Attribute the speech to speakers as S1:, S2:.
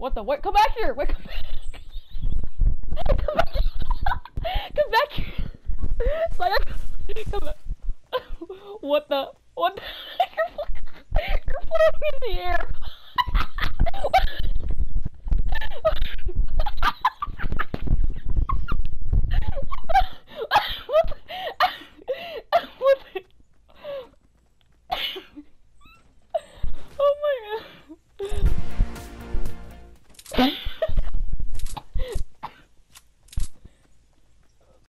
S1: What the? What? Come back here! Wait, come back! Come back here! Come back here! Like, come back. What the? What the? You're flying in the air!